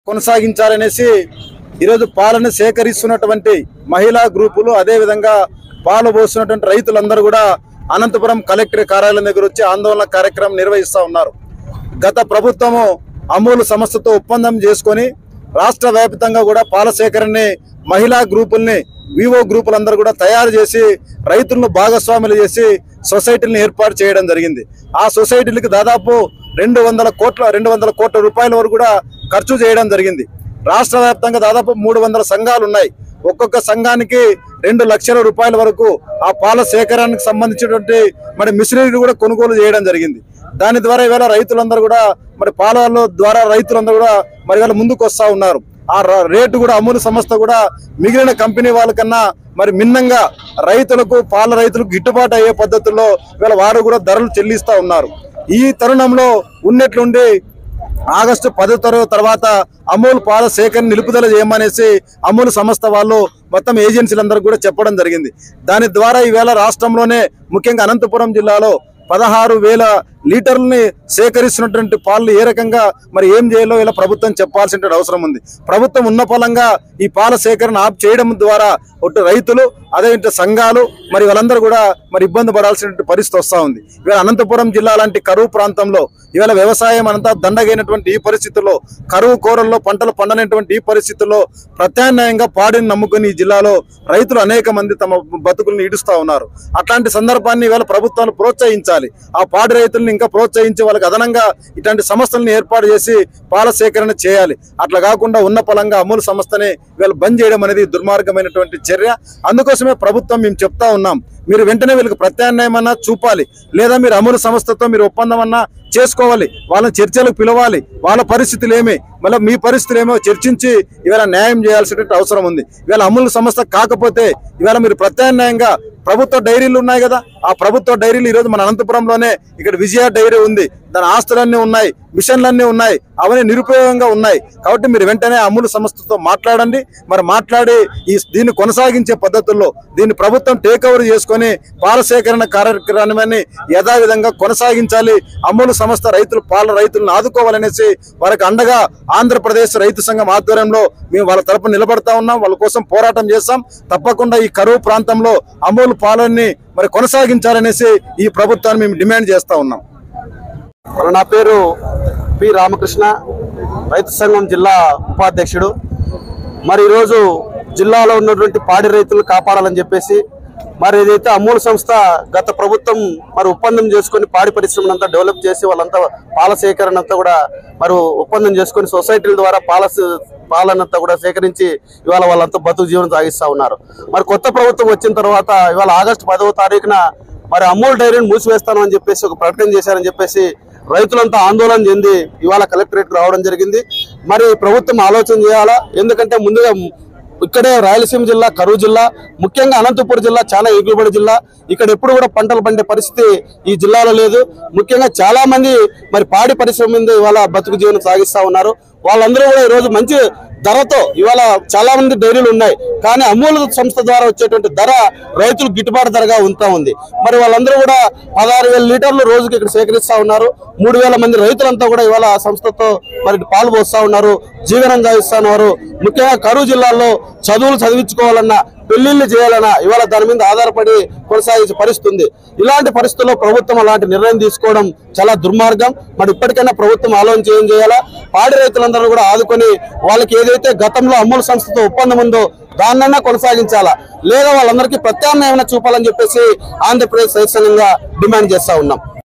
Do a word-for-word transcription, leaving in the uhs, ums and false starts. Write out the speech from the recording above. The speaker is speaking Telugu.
కొనసాగించాలనేసి ఈరోజు పాలను సేకరిస్తున్నటువంటి మహిళా గ్రూపులు అదే విధంగా పాలు పోస్తున్నటువంటి రైతులందరూ కూడా అనంతపురం కలెక్టర్ కార్యాలయం దగ్గర వచ్చి ఆందోళన కార్యక్రమం నిర్వహిస్తూ ఉన్నారు. గత ప్రభుత్వము అమూల్ సంస్థతో ఒప్పందం చేసుకొని రాష్ట్ర వ్యాప్తంగా కూడా పాల సేకరణని మహిళా గ్రూపుల్ని వివో గ్రూపులందరూ కూడా తయారు చేసి రైతులను భాగస్వాములు చేసి సొసైటీలను ఏర్పాటు చేయడం జరిగింది. ఆ సొసైటీలకు దాదాపు రెండు వందల కోట్ల రెండు వందల కోట్ల రూపాయల వరకు కూడా ఖర్చు చేయడం జరిగింది. రాష్ట్ర వ్యాప్తంగా దాదాపు మూడు వందల సంఘాలు ఉన్నాయి. ఒక్కొక్క సంఘానికి రెండు లక్షల రూపాయల వరకు ఆ పాల సేకరణకు సంబంధించినటువంటి మరి మిషనరీలు కూడా కొనుగోలు చేయడం జరిగింది. దాని ద్వారా ఇవాళ రైతులందరూ కూడా మరి పాల ద్వారా రైతులందరూ కూడా మరి ఇవాళ ముందుకు వస్తూ ఉన్నారు. ఆ రేటు కూడా అమూల్ సంస్థ కూడా మిగిలిన కంపెనీ వాళ్ళకన్నా మరి మిన్నంగా రైతులకు పాల రైతులకు గిట్టుబాటు అయ్యే పద్ధతుల్లో ఇవాళ వారు కూడా ధరలు చెల్లిస్తూ ఉన్నారు. ఈ తరుణంలో ఉన్నట్లుండి ఆగస్టు పదో తరగతి తర్వాత అమూల్ పాల సేకరణ నిలుపుదల చేయమనేసి అమూల్ సంస్థ వాళ్ళు మొత్తం ఏజెన్సీలందరూ కూడా చెప్పడం జరిగింది. దాని ద్వారా ఈవేళ రాష్ట్రంలోనే ముఖ్యంగా అనంతపురం జిల్లాలో పదహారు వేల లీటర్లని సేకరిస్తున్నటువంటి పాలను ఏ రకంగా మరి ఏం చేయాలో ఇలా ప్రభుత్వం చెప్పాల్సిన అవసరం ఉంది. ప్రభుత్వం ఉన్న ఫలంగా ఈ పాల సేకరణ ఆప్ చేయడం ద్వారా ఒట్టు రైతులు అదే సంఘాలు మరి వాళ్ళందరూ కూడా మరి ఇబ్బంది పడాల్సిన పరిస్థితి వస్తూ ఉంది. ఇవాళ అనంతపురం జిల్లా లాంటి కరువు ప్రాంతంలో ఇవాళ వ్యవసాయం అంతా దండగైనటువంటి ఈ పరిస్థితుల్లో కరువు కోరల్లో పంటలు పండనటువంటి ఈ పరిస్థితుల్లో ప్రత్యామ్నాయంగా పాడిని నమ్ముకుని ఈ జిల్లాలో రైతులు అనేక మంది తమ బతుకులను ఈడుస్తూ ఉన్నారు. అట్లాంటి సందర్భాన్ని ఇవాళ ప్రభుత్వాలు ప్రోత్సహించాలి. ఆ పాడి రైతులను ఇంకా ప్రోత్సహించి వాళ్ళకి అదనంగా ఇట్లాంటి సంస్థలను ఏర్పాటు చేసి పాల సేకరణ చేయాలి. అట్లా కాకుండా ఉన్న ఫలంగా అమూల్ సంస్థని వీళ్ళు బంద్ చేయడం అనేది దుర్మార్గమైనటువంటి చర్య. అందుకోసమే ప్రభుత్వం మేము చెప్తా ఉన్నాం, మీరు వెంటనే వీళ్ళకి ప్రత్యామ్నాయమన్నా చూపాలి, లేదా మీరు అమూల్ సంస్థతో మీరు ఒప్పందం అన్నా చేసుకోవాలి, వాళ్ళని చర్చలకు పిలవాలి, వాళ్ళ పరిస్థితులు ఏమి మళ్ళీ మీ పరిస్థితులు ఏమో చర్చించి ఇవాళ న్యాయం చేయాల్సినటువంటి అవసరం ఉంది. ఇవాళ అమూల్ సంస్థ కాకపోతే ఇవాళ మీరు ప్రత్యామ్నాయంగా ప్రభుత్వ డైరీలు ఉన్నాయి కదా, ఆ ప్రభుత్వ డైరీలు ఈరోజు మన అనంతపురంలోనే ఇక్కడ విజయ డైరీ ఉంది, దాని ఆస్తులన్నీ ఉన్నాయి, మిషన్లన్నీ ఉన్నాయి, అవన్నీ నిరుపయోగంగా ఉన్నాయి. కాబట్టి మీరు వెంటనే అమూల్ సంస్థతో మాట్లాడండి. మరి మాట్లాడి ఈ దీన్ని కొనసాగించే పద్ధతుల్లో దీన్ని ప్రభుత్వం టేక్ ఓవర్ చేసుకొని పాల సేకరణ కార్యక్రమాన్ని యథావిధంగా కొనసాగించాలి. అమూల్ సంస్థ రైతులు పాల రైతులను ఆదుకోవాలనేసి వారికి అండగా ఆంధ్రప్రదేశ్ రైతు సంఘం ఆధ్వర్యంలో మేము వాళ్ళ తరపున నిలబడతా ఉన్నాం. వాళ్ళ కోసం పోరాటం చేస్తాం. తప్పకుండా ఈ కరువు ప్రాంతంలో అమూల్ పాలన్ని మరి కొనసాగించాలనేసి ఈ ప్రభుత్వాన్ని మేము డిమాండ్ చేస్తా ఉన్నాం. నా పేరు పి రామకృష్ణ, రైతు సంఘం జిల్లా ఉపాధ్యక్షుడు. మరి ఈరోజు జిల్లాలో ఉన్నటువంటి పాడి రైతులు కాపాడాలని చెప్పేసి మరి ఏదైతే అమూల్ సంస్థ గత ప్రభుత్వం మరి ఒప్పందం చేసుకొని పాడి పరిశ్రమను అంతా డెవలప్ చేసి వాళ్ళంతా పాల సేకరణ అంతా కూడా మరి ఒప్పందం చేసుకొని సొసైటీల ద్వారా పాల పాలనంతా కూడా సేకరించి ఇవాళ వాళ్ళంతా బతుకు జీవనం సాగిస్తూ ఉన్నారు. మరి కొత్త ప్రభుత్వం వచ్చిన తర్వాత ఇవాళ ఆగస్టు పదవ తారీఖున మరి అమూల్ డైరీని మూసివేస్తాను అని చెప్పేసి ఒక ప్రకటన చేశారని చెప్పేసి రైతులంతా ఆందోళన చెంది ఇవాళ కలెక్టరేట్కి రావడం జరిగింది. మరి ప్రభుత్వం ఆలోచన చేయాలా, ఎందుకంటే ముందుగా ఇక్కడే రాయలసీమ జిల్లా, కరువు జిల్లా, ముఖ్యంగా అనంతపురం జిల్లా చాలా ఎగుబడి జిల్లా. ఇక్కడ ఎప్పుడు కూడా పంటలు పండే పరిస్థితి ఈ జిల్లాలో లేదు. ముఖ్యంగా చాలా మంది మరి పాడి పరిశ్రమ మీద ఇవాళ బతుకు జీవనం సాగిస్తూ ఉన్నారు. వాళ్ళందరూ కూడా ఈరోజు మంచి ధరతో ఇవాళ చాలా మంది డైరీలు ఉన్నాయి, కానీ అమూల్ సంస్థ ద్వారా వచ్చేటువంటి ధర రైతులు గిట్టుబాటు ధరగా ఉంటా ఉంది. మరి వాళ్ళందరూ కూడా పదహారు వేల లీటర్లు రోజుకి ఇక్కడ సేకరిస్తూ ఉన్నారు. మూడు వేల మంది రైతులంతా కూడా ఇవాళ ఆ సంస్థతో మరి పాలు పోస్తూ ఉన్నారు, జీవనం సాగిస్తూ ఉన్నారు. ముఖ్యంగా కరువు జిల్లాల్లో చదువులు చదివించుకోవాలన్నా, పెళ్లిళ్ళు చేయాలన్నా ఇవాళ దాని మీద ఆధారపడి కొనసాగించే పరిస్థితి ఉంది. ఇలాంటి పరిస్థితుల్లో ప్రభుత్వం అలాంటి నిర్ణయం తీసుకోవడం చాలా దుర్మార్గం. మరి ఇప్పటికైనా ప్రభుత్వం ఆలోచన ఏం చేయాలా, పాడి రైతులందరూ కూడా ఆదుకొని వాళ్ళకి ఏదైతే గతంలో అమూల్ సంస్థతో ఒప్పందం ఉందో దాన్నైనా కొనసాగించాలా, లేదా వాళ్ళందరికీ ప్రత్యామ్నాయం చూపాలని చెప్పేసి ఆంధ్రప్రదేశ్ రైతు సంఘంగా డిమాండ్ చేస్తా ఉన్నాం.